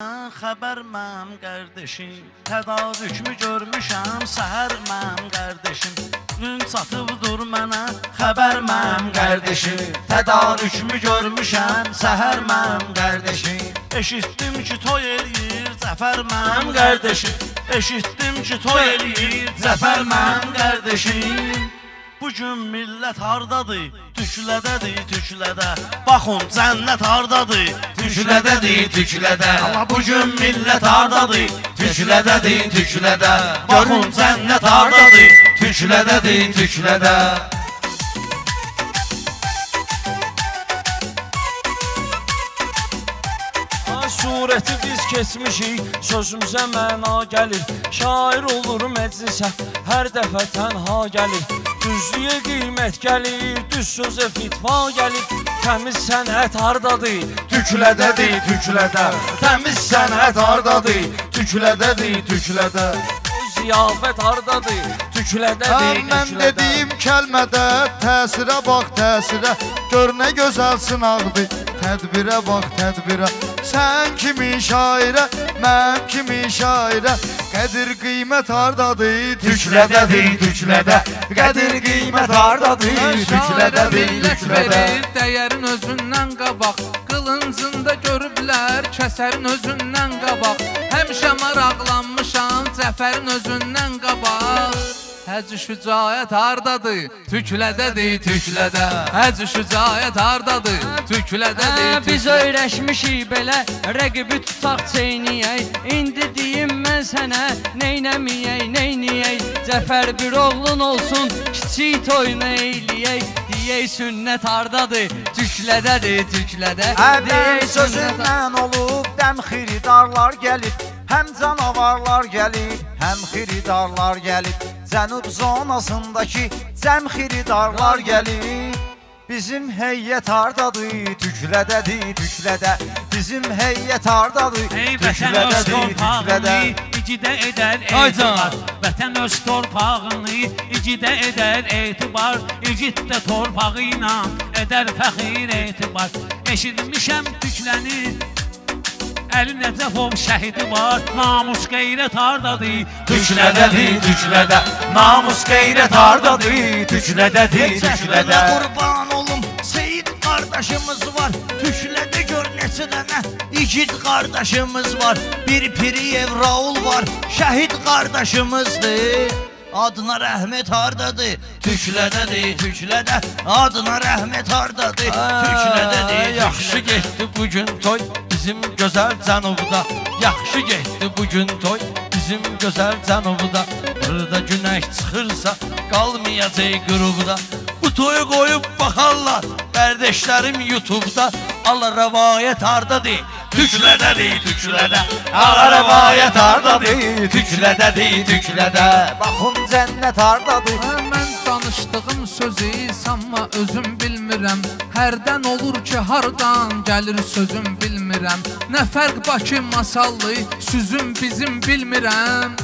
Xəbər mənim qardeşim, tədarük mü görmüşəm səhər mənim qardeşim. Gün çatıb dur mənə, xəbər mənim qardeşim, tədarük mü görmüşəm səhər mənim qardeşim. Eşitdim ki toy eləyir Zəfər mənim qardeşim, eşitdim ki toy eləyir Zəfər mənim qardeşim. Bugün millət hardadır, tüklədədir, tüklədə. Baxın, cənnət hardadır, tüklədədir, tüklədə. Bugün millət hardadır, tüklədədir, tüklədə. Baxın, cənnət hardadır, tüklədədir, tüklədə. Surəti biz keçmişik, sözümüzə məna gəlir. Şair olur məclisə, hər dəfə tənha gəlir. Düzlüyə qiymət gəlir, düz sözə fitva gəlir. Təmiz sənət hardadır, tüklədədir, tüklədə. Təmiz sənət hardadır, tüklədədir, tüklədə. Ziyafət hardadır, tüklədədir, tüklədə. Mən dediyim kəlmədə təsirə bax, təsirə. Gör nə gözəl sınaqdır, tədbirə bax, tədbirə. Sən kimi şairə, mən kimi şairə. Qədir qiymət hardadır, tüklədədir, tüklədə. Qədir qiymət hardadır, tüklədədir, tüklədə. Dəyərin özündən qabaq, qılıncında görüblər kəsərin özündən qabaq. Həmişə maraqlanmışam Cəfərin özündən qabaq. Həc şücaət hardadır, tüklədədir, tüklədə. Həc şücaət hardadır, tüklədədir, tüklədə. Biz öyrəşmişik belə, rəqibi tutaq çeyniyək. İndi deyim mən sənə, neynəmiyək, neyniyək. Cəfər bir oğlun olsun, kiçik toyunu eyləyək. Deyək sünnət hardadır, tüklədədir, tüklədə. Deyək sözündən olub, dəm xiridarlar gəlib. Həm canavarlar gəlib, həm xiridarlar gəlib. Cənub zonasındakı cəm xiridarlar gəlib. Bizim heyyət hardadır, tüklədədir, tüklədə. Bizim heyyət hardadır, tüklədədir, tüklədə. İcidə edər etibar, vətən öz torpağını İcidə edər etibar, İcid də torpağı ilə edər fəxir etibar. Eşitmişəm tükləni, Əli Nəcəfov şəhidi var, namus qeyrət hardadır, tüklədədir, tüklədə. Namus qeyrət hardadır, tüklədədir, tüklədə. Qurban olum, Seyid qardaşımız var, tüklədə gör neçə dənə igid qardaşımız var. Bir Piriyev Raul var, şəhid qardaşımızdır. Adına rəhmət hardadır, tüklədədir, tüklədə. Adına rəhmət hardadır, tüklədədir, yaxşı getdi bugün toy bizim gözəl cənubda. Yaxşı getdi bugün toy bizim gözəl cənubda. Burada günəş çıxırsa qalmayacaq qürubda. Bu toyu qoyub baxarlar qardeşlərim YouTube'da. Allah rəvayət hardadır, tüklədədir, tüklədə. Allah rəvayət hardadır, tüklədədir, tüklədə. Baxın cənnət hardadır. Mən danışdığım sözü sanma özüm bilmirəm. Hərdən olur ki hardan gəlir sözüm bilmirəm. Nə fərq Bakı masallı, süzüm bizim bilmirəm.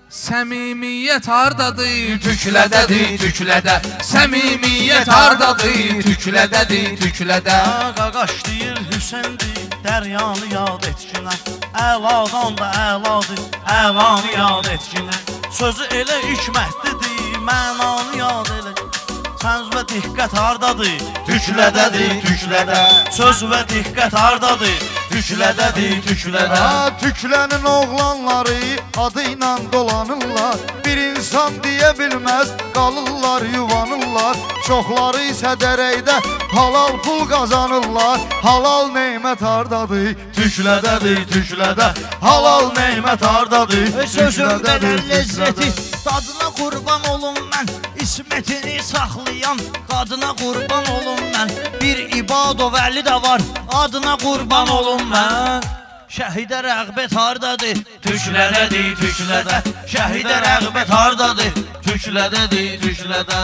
Səmimiyyət hardadır, tüklədədir, tüklədə. Səmimiyyət hardadır, tüklədədir, tüklədə. Qaqaş deyir Hüsəndir, dəryanı yad etkinə. Əladan da əladır, əlanı yad etkinə. Sözü elə hikmətlidir, mənanı yad elə. Söz və diqqət hardadır, tüklədədir, tüklədə. Söz və diqqət hardadır, tüklədədir, tüklədə. Tüklənin oğlanları adı ilə dolanırlar. Bir insan deyə bilməz, qalırlar, yuvanırlar. Çoxları isə dərəkdə halal pul qazanırlar. Halal neymət hardadır, tüklədədir, tüklədə. Halal neymət hardadır, sözün qədər ləzzəti, dadına qurban olum mən. İsmətini saxlayan qadına qurban olum mən. Bir İbadov Əli də var, adına qurban olum mən. Şəhidə rəğbət hardadır, tüklədədir, tüklədə. Şəhidə rəğbət hardadır, tüklədədir, tüklədə.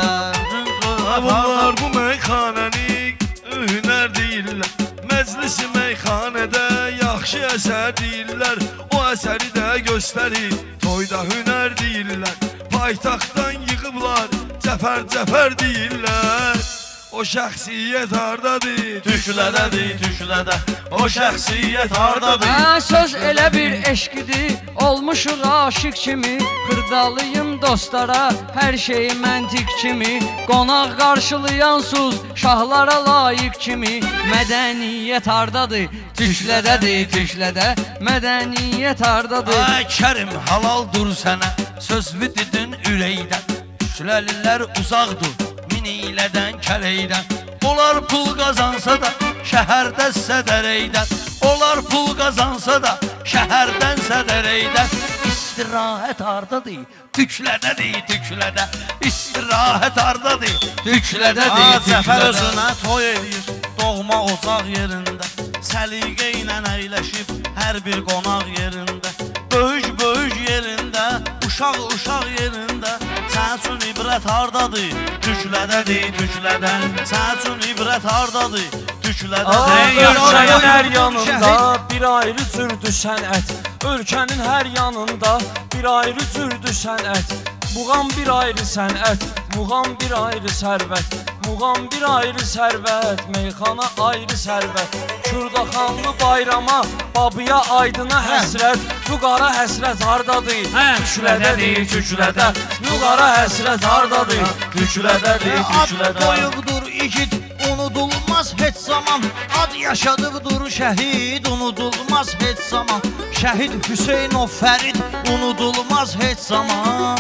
Bunlar bu meyxanəni hünər deyirlər. Məclisi meyxanədə yaxşı əsər deyirlər. O əsəri də göstərir, toyda hünər deyirlər. Paytaxtdan yığıblar, Cəfər, Cəfər deyirlər. o şəxsiyyət hardadır? Tüklədədir, tüklədə. O şəxsiyyət hardadır? Söz elə bir eşqidir, olmuşuq aşıq kimi. Xırdalıyım dostlara, hər şeyi məntiq kimi. Qonaq qarşılayansız, şahlara layiq kimi. Mədəniyyət hardadır? Tüklədədir, tüklədə. Mədəniyyət hardadır? Ay Kərim, halal dur sənə, söz vididin ürəkdən. Tükləlilər uzaqdır, minilədən, kələkdən. Onlar pul qazansa da, şəhərdə sədərəydən. Onlar pul qazansa da, şəhərdən sədərəydən. İstirahət hardadır? Tüklədədir, tüklədə. İstirahət hardadır? Tüklədədir, Zəfər tüklədə. özünə toy eləyir, doğma ocaq yerində. Səliqə ilə əyləşib, hər bir qonaq yerində. Böyük yerində, uşaq yerində. Sən üçün ibrət hardadır? Tüklədədir, tüklədə. Sən üçün ibrət hardadır? Tüklədədir. Ölkənin hər yanında bir ayrı cürdür sənət. Ölkənin hər yanında bir ayrı cürdür sənət. Muğam bir ayrı sənət, muğam bir ayrı sərvət. Muğam bir ayrı sərvət, meyxana ayrı sərvət. Kürdaxanlı bayrama, babıya aydına həsrət. Vüqara həsrət hardadır? Tüklədədir, tüklədə. Vüqara həsrət hardadır? Tüklədədir, tüklədə. Ad qoyubdur igid, unudulmaz heç zaman. Ad yaşadıbdır şəhid, unudulmaz heç zaman. Şəhid Hüseynov Fərid, unudulmaz heç zaman.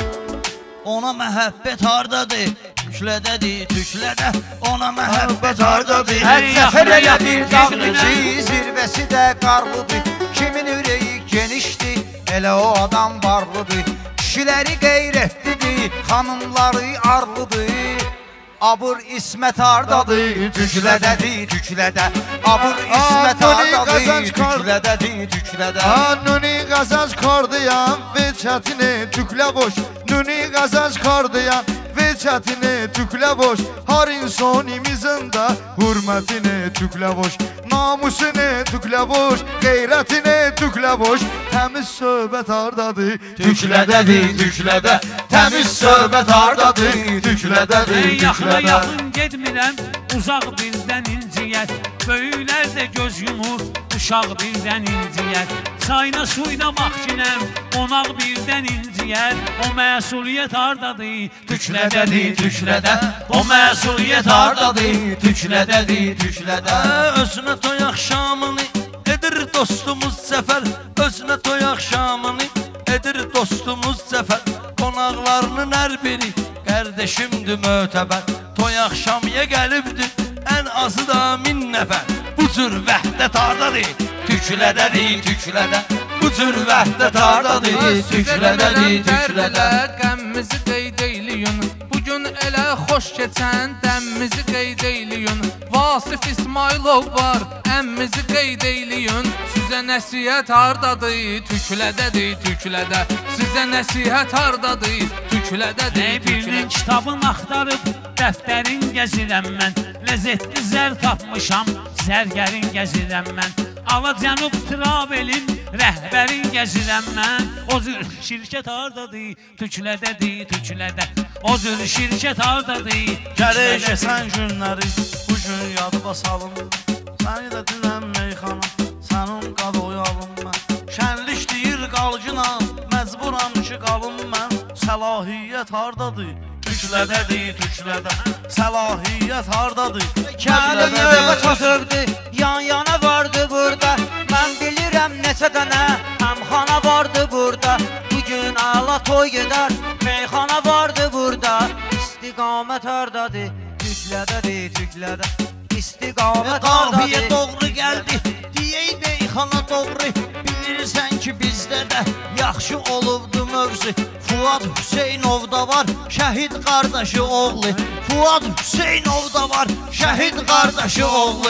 Ona məhəbbət hardadır? Tüklədədir, tüklədə. Ona məhəbbət hardadır? Zəfər elə bir dağdır ki, zirvəsi də qarlıdır. Kimin ürəyi genişdir, elə o adam varlıdır. Kişiləri qeyrətlidir, xanımları arlıdır. Abur İsmət hardadır? Tüklədədir, tüklədə. Abur İsmət hardadır? Tüklədədir, tüklədə. Nuni qazanc kardıyam ve çətini tüklə boş. Nuni qazanc kardıyam ve çətini tüklə boş. Har insanimizin də hürmətini tüklə boş. Namusunu tüklə boş, qeyrətini tüklə boş. Təmiz söhbət hardadır? Tüklədədir, tüklədə. Təmiz söhbət hardadır? Tüklədədir, Yaxına tüklədə. yaxın getmirəm, uzaq birdən inciyər. Böyüklər də göz yumur, uşaq birdən inciyər. Çayna suyuna baxkinəm, qonaq birdən inciyər. O məsuliyyət hardadır? Tüklədədir, tüklədə. O məsuliyyət hardadır? Tüklədədir, tüklədə. Özünə toy axşamını edir dostumuz Zəfər. Özünə toy axşamını edir dostumuz Zəfər. Qonaqlarının hər biri qardeşimdir mötəbər. Toy axşamıya gəlibdir ən azı da 1000 nəfər. Bu cür vəhdət hardadır? Tüklədədir, tüklədə. Bu cür vəhdət hardadır? Tüklədədir, tüklədə. Qəmmimizi qeyd eyləyin. Bugün elə xoş keçən dəmmimizi qeyd eyləyin. Vasif İsmailov var, əmmimizi qeyd eyləyin. Sizə nəsihət hardadır? Tüklədədir, tüklədə. Sizə nəsihət hardadır? Tüklədədir, Birinin kitabın axtarıb, dəftərin gəzirəm mən. Ləzzətli zər tapmışam, zərgərin gəzirəm mən. Alacənub Travelin rəhbərin gəzirəm mən. O cür şirkət hardadır? Tüklədədir, tüklədə. O cür şirkət hardadır? Gərək keçən günləri bu gün yadıma salım. Səni də dünən meyxana, sənin qadoyu alım mən. Şənlik deyir qalcına, məcburam ki qalım mən. Səlahiyyət hardadır? Tüklədədir, tüklədə. Səlahiyyət hardadır? Kəliyəvə çatırdı, yan-yana vardı burada. Mən bilirəm neçə dənə həmxana vardı burada. Bugün ala toy gedər, meyxana vardı burada. İstiqamət hardadır? Tüklədədir, tüklədə. İstiqamət Qafiyə hardadır? doğru gəldi, deyək meyxana doğru. Bilirsən ki bizdə də yaxşı olubdu mövzu. Fuad Hüseynov da var, şəhid qardaşı oğlu. Fuad Hüseynov da var, şəhid qardaşı oğlu.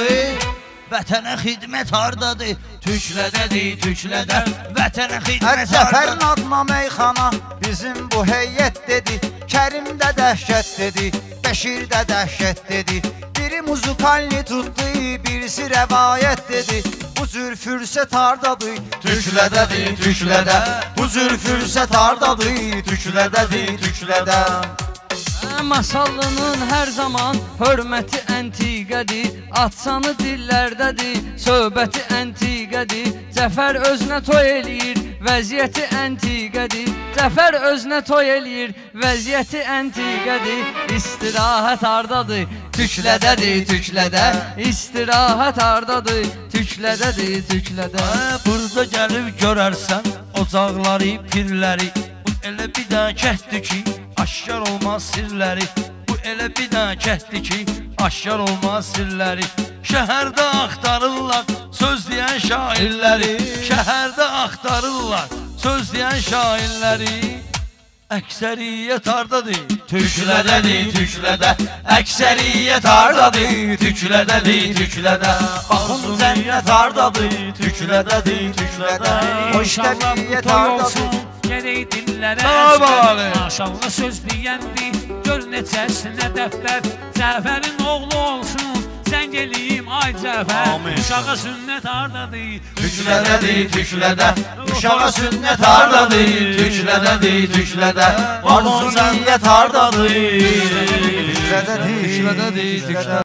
Vətənə xidmət hardadır? Tüklədədir, tüklədə. Vətənə xidmət Zəfərin hardadır? adına meyxana bizim bu heyyət dedi. Kərim də dəhşət dedi, Bəşir də dəhşət dedi. Biri muzikalni tutdu, birisi rəvayət dedi. Bu cür fürsət hardadır? Tüklədədir, tüklədə. Bu cür fürsət hardadır? Tüklədədir, tüklədə. masallının hər zaman hörməti əntiqədir. Atsanı dillərdədir, söhbəti əntiqədir. Cəfər özünə toy eləyir, vəziyyəti əntiqədir. Cəfər özünə toy eləyir, vəziyyəti əntiqədir. İstirahət hardadır, tüklədədir, tüklədə. İstirahət hardadır, tüklədədir, tüklədə. Burada gəlib görərsən ocaqları, pirləri. Bu elə bir də kəhdir ki, aşkar olmaz sirləri. Bu elə bir də kəhdir ki, aşkar olmaz sirləri. Şəhərdə axtarırlar söz deyən şairləri. Şəhərdə axtarırlar söz deyən şairləri. Əksəriyyət hardadır, tüklədədir, tüklədə. Əksəriyyət hardadır, tüklədədir, tüklədə. Baxın cənnət hardadır, tüklədədir, tüklədə. Xoş təbiyyət hardadır, gerək dillərə əzbər. Maşallah söz deyəndir, gör neçəsinə dəftər. Cəfərin oğlu olsun, zəng eləyim ay Cəfər. Uşağa sünnət hardadır, tüklədədir, tüklədə. Uşağa sünnət hardadır, tüklədədir, tüklədə. Arzu niyyət hardadır, tüklədədir, tüklədə.